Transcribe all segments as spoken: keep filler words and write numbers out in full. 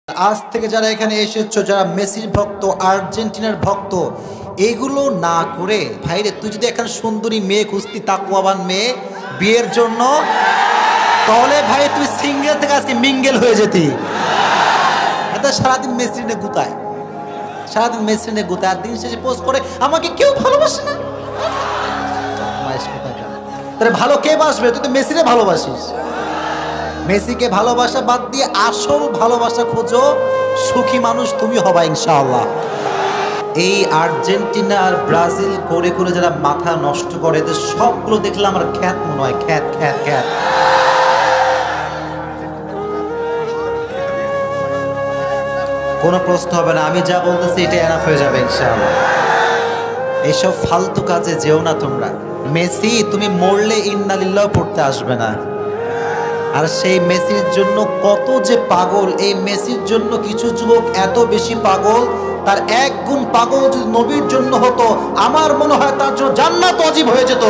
আজ থেকে যারা এখানে এসেছো, যারা মেসির ভক্ত, আর্জেন্টিনার ভক্ত, এগুলো না করে ভাইরে তুই যদি এখানে সুন্দরী মেয়ে খুঁজতি, তাকওয়াবান মেয়ে বিয়ের জন্য, তাহলে ভাই তুই সিঙ্গেল থেকে আজকে মিঙ্গেল হয়ে যেতি। এটা সারাদিন মেসি নিয়ে গুতায়, সারাদিন মেসি নিয়ে গুতায়, আর দিন শেষে পোস্ট করে আমাকে কেউ ভালোবাসে না। তাহলে ভালো কে বাসবে? তুই তো মেসিরে ভালোবাসিস। মেসিকে ভালোবাসা বাদ দিয়ে আসল ভালোবাসা খোঁজো, সুখী মানুষ তুমি হবা ইনশাআল্লাহ। এই আর্জেন্টিনা আর ব্রাজিল করে করে যারা মাথা নষ্ট করে, এদের সবগুলো দেখলে আমার খ্যাত মনে হয়, খ্যাত খ্যাত খ্যাত। কোনো প্রশ্ন হবে না, আমি যা বলতেছি এটা এনাফ হয়ে যাবে ইনশাআল্লাহ। এইসব ফালতু কাজে যেও না তোমরা। মেসি তুমি মরলে ইন্না লিল্লাহ পড়তে আসবে না। আর সেই মেসির জন্য কত যে পাগল, এই মেসির জন্য কিছু যুবক এত বেশি পাগল, তার এক গুণ পাগল যদি নবীর জন্য হতো, আমার মনে হয় তার জন্য জান্নাত ওয়াজিব হয়ে যেত।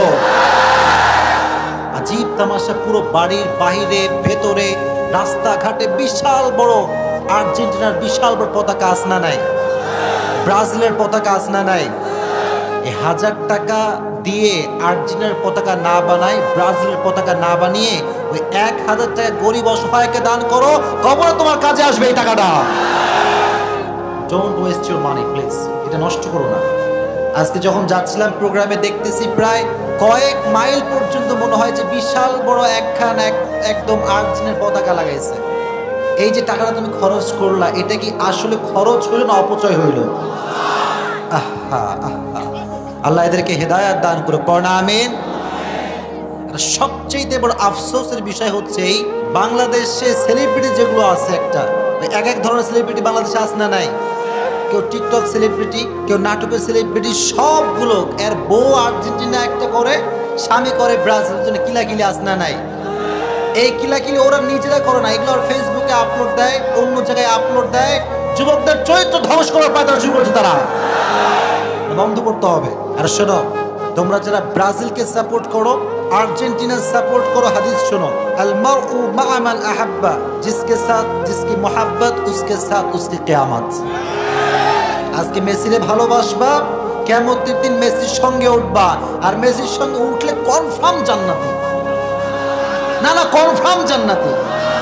আজীব তামাশা, পুরো বাড়ির বাহিরে ভেতরে রাস্তাঘাটে বিশাল বড় আর্জেন্টিনার বিশাল বড় পতাকা আসনা নাই, ব্রাজিলের পতাকা আসনা নাই। এই হাজার টাকা দিয়ে আর্জেন্টিনার পতাকা না বানায়, ব্রাজিলের পতাকা না বানিয়ে ওই এক হাজার টাকা গরিব অসহায়কে দান করো, কবরে তোমার কাজে আসবে এই টাকাটা। Don't waste your money please, এটা নষ্ট করো না। আজকে যখন যাচ্ছিলাম প্রোগ্রামে দেখতেছি প্রায় কয়েক মাইল পর্যন্ত মনে হয় যে বিশাল বড় একখান এক একদম আর্জেন্টিনার পতাকা লাগাইছে। এই যে টাকাটা তুমি খরচ করলা, এটা কি আসলে খরচ হইল না অপচয় হইল? আহা আহা, আল্লাহ এদেরকে হেদায়াত দান করে পড়না আমিন। সবচেয়ে বড় আফসোসের বিষয় হচ্ছে এই বাংলাদেশে সেলিব্রিটি যেগুলো আছে, একটা এক এক ধরনের সেলিব্রিটি বাংলাদেশে আছে না নাই? কেউ টিকটক সেলিব্রিটি, কেউ নাটকের সেলিব্রিটি, সবগুলো এর বউ আর্জেন্টিনা একটা করে, স্বামী করে ব্রাজিলের জন্য কিলাকিলি আছে না নাই? এই কিলাকিলি ওরা নিজেরা করে না, এগুলো ফেসবুকে আপলোড দেয়, অন্য জায়গায় আপলোড দেয়, যুবকদের চরিত্র ধ্বংস করার পায়তারা শুরু করছে। তারা বন্ধ করতে হবে। আর শোনো, তোমরা যারা ব্রাজিলকে সাপোর্ট করো, আর্জেন্টিনা সাপোর্ট করো, হাদিস শোনো, আল মারউ মা'a মান আহাব্বা, জিসকে সাথ জিসকি মোহাব্বত উসকে সাথ উসকি কিয়ামত। আজকে মেসিরে ভালোবাসবা, কিয়ামতের দিন মেসির সঙ্গে উঠবা, আর মেসির সঙ্গে উঠলে কনফার্ম জান্নাতি। না না, কনফার্ম জান্নাতি।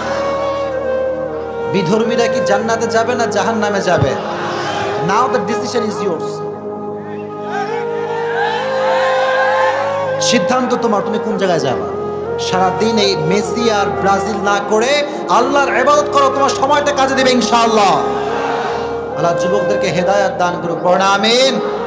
বিধর্মীরা কি জান্নাতে যাবে না জাহান্নামে যাবে? Now the decision is yours. সিদ্ধান্ত তোমার, তুমি কোন জায়গায় যাবা। সারাদিন এই মেসি আর ব্রাজিল না করে আল্লাহর ইবাদত করো, তোমার সময়টা কাজে দেবে ইনশাআল্লাহ। আল্লাহ যুবকদেরকে হেদায়াত দান করুক, পড়না আমিন।